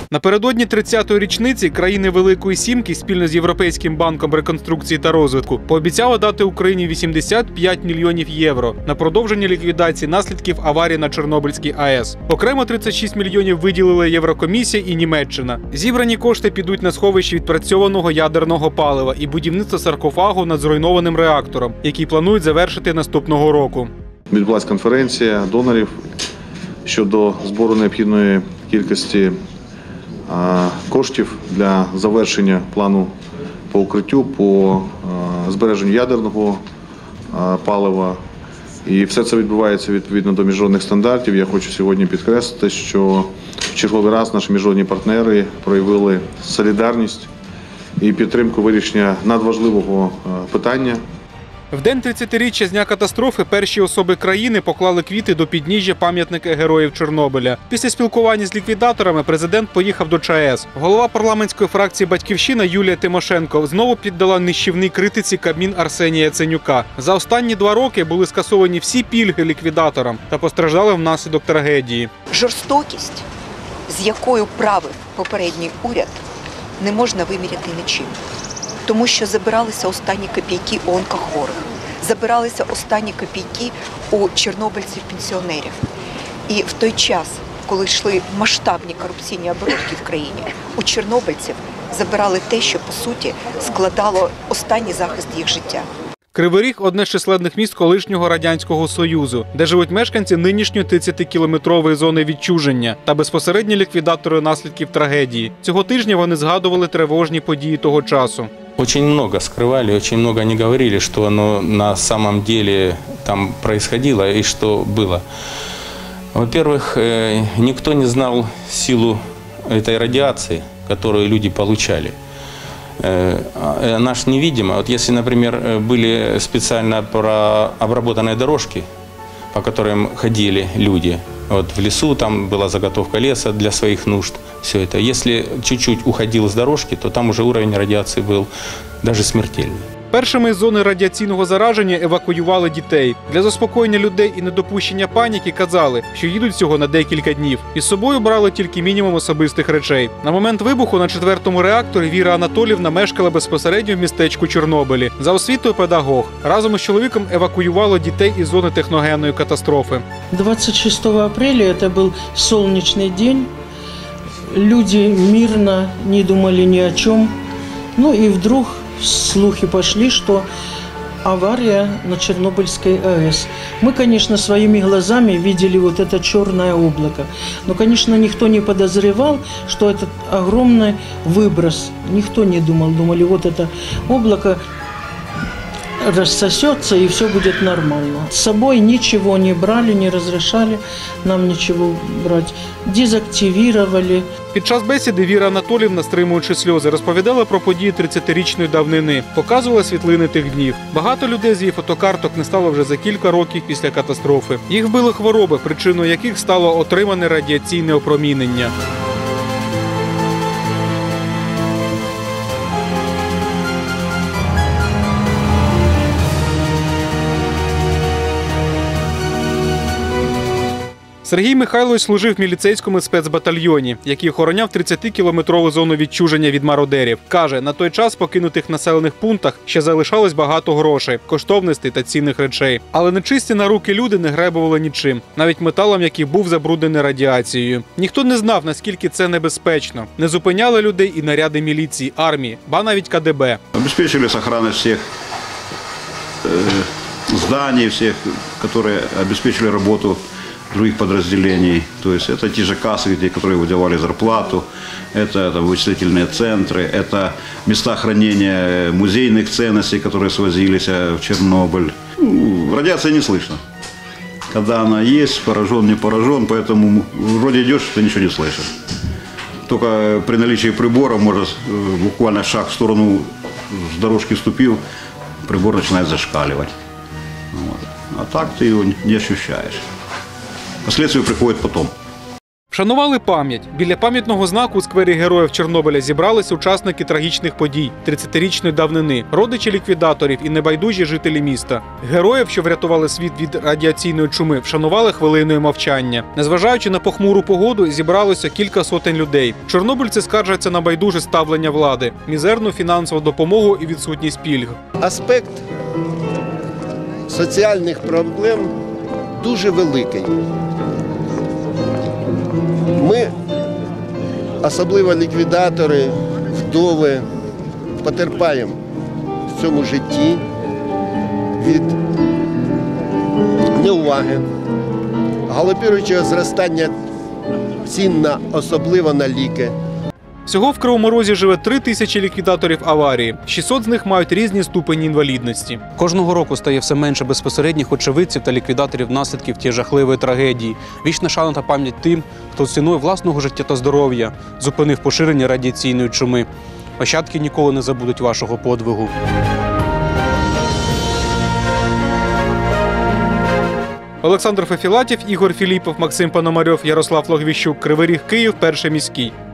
Напередодні 30-ї річниці країни Великої Сімки спільно з Європейським банком реконструкції та розвитку пообіцяли дати Україні 85 мільйонів євро на продовження ліквідації наслідків аварії на Чорнобильській АЕС. Окремо 36 мільйонів виділили Єврокомісія і Німеччина. Зібрані кошти підуть на сховище відпрацьованого ядерного палива і будівництво саркофагу над зруйнованим реактором, який планують завершити наступного року. Відбулася конференція донорів щодо збору необхідної кількості коштів для завершення плану по укриттю, по збереженню ядерного палива. І все це відбувається відповідно до міжнародних стандартів. Я хочу сьогодні підкреслити, що в черговий раз наші міжнародні партнери проявили солідарність і підтримку вирішення надважливого питання. В день 30-річчя з дня катастрофи перші особи країни поклали квіти до підніжжя пам'ятника героїв Чорнобиля. Після спілкування з ліквідаторами президент поїхав до ЧАЕС. Голова парламентської фракції «Батьківщина» Юлія Тимошенко знову піддала нищівній критиці Кабмін Арсенія Яценюка. За останні 2 роки були скасовані всі пільги ліквідаторам та постраждали внаслідок трагедії. Жорстокість, з якою правив попередній уряд, не можна виміряти нічим. Тому що забиралися останні копійки у онкохворих, забиралися останні копійки у чорнобильців-пенсіонерів. І в той час, коли йшли масштабні корупційні оборудки в країні, у чорнобильців забирали те, що, по суті, складало останній захист їх життя. Кривий Ріг – одне з численних міст колишнього Радянського Союзу, де живуть мешканці нинішньої 30-кілометрової зони відчуження та безпосередні ліквідатори наслідків трагедії. Цього тижня вони згадували тривожні події того часу. Очень много скрывали, очень много не говорили, что оно на самом деле там происходило и что было. Во-первых, никто не знал силу этой радиации, которую люди получали. Она ж невидима. Вот если, например, были специально обработанные дорожки, по которым ходили люди, вот в лесу там была заготовка леса для своих нужд, все это. Если чуть-чуть уходил с дорожки, то там уже уровень радиации был даже смертельный. Першими із зони радіаційного зараження евакуювали дітей. Для заспокоєння людей і недопущення паніки казали, що їдуть всього на декілька днів. Із собою брали тільки мінімум особистих речей. На момент вибуху на 4-му реакторі Віра Анатоліївна мешкала безпосередньо в містечку Чорнобилі. За освітою педагог. Разом із чоловіком евакуювали дітей із зони техногенної катастрофи. 26 апреля це був сонячний день. Люди мирно не думали ні о чому. Ну и вдруг слухи пошли, что авария на Чернобыльской АЭС. Мы, конечно, своими глазами видели вот это черное облако. Но, конечно, никто не подозревал, что этот огромный выброс. Никто не думал. Думали, вот это облако рассосется и все будет нормально. С собой ничего не брали, не разрешали нам ничего брать. Дезактивировали. Під час бесіди Віра Анатоліївна, стримуючи сльози, розповідала про події 30-річної давнини, показувала світлини тих днів. Багато людей з її фотокарток не стало вже за кілька років після катастрофи. Їх вбили хвороби, причиною яких стало отримане радіаційне опромінення. Сергій Михайлович служив в міліцейському спецбатальйоні, який охороняв 30-кілометрову зону відчуження від мародерів. Каже, на той час в покинутих населених пунктах ще залишалось багато грошей, коштовностей та цінних речей. Але нечисті на руки люди не гребували нічим, навіть металом, який був забруднений радіацією. Ніхто не знав, наскільки це небезпечно. Не зупиняли людей і наряди міліції, армії, ба навіть КДБ. Обеспечили сохранность всех зданий, всех, которые обеспечили работу других подразделений. То есть это те же кассы, которые выдавали зарплату, это вычислительные центры, это места хранения музейных ценностей, которые свозились в Чернобыль. Радиация не слышно. Когда она есть, поражен, не поражен, поэтому вроде идешь, ты ничего не слышишь. Только при наличии прибора, может, буквально шаг в сторону с дорожки ступил, прибор начинает зашкаливать. Вот. А так ты его не ощущаешь. Последствия приходят потом. Вшанували пам'ять. Біля пам'ятного знаку у сквері Героїв Чорнобиля зібралися учасники трагічних подій 30-річної давнини, родичі ліквідаторів і небайдужі жителі міста. Героїв, що врятували світ від радіаційної чуми, вшанували хвилиною мовчання. Незважаючи на похмуру погоду, зібралося кілька сотень людей. Чорнобильці скаржаться на байдуже ставлення влади, мізерну фінансову допомогу і відсутність пільг. Аспект соціальних проблем дуже великий. Ми, особливо ліквідатори, вдови, потерпаємо в цьому житті від неуваги, галопіруючого зростання цін особливо на ліки. Всього в Кривому Розі живе 3000 ліквідаторів аварії. 600 з них мають різні ступені інвалідності. Кожного року стає все менше безпосередніх очевидців та ліквідаторів наслідків тієї жахливої трагедії. Вічна шана та пам'ять тим, хто ціною власного життя та здоров'я зупинив поширення радіаційної чуми. Нащадки ніколи не забудуть вашого подвигу. Олександр Фефілатів, Ігор Філіпов, Максим Пономарьов, Ярослав Логвіщук. Кривий Ріг, Київ, Перший міський.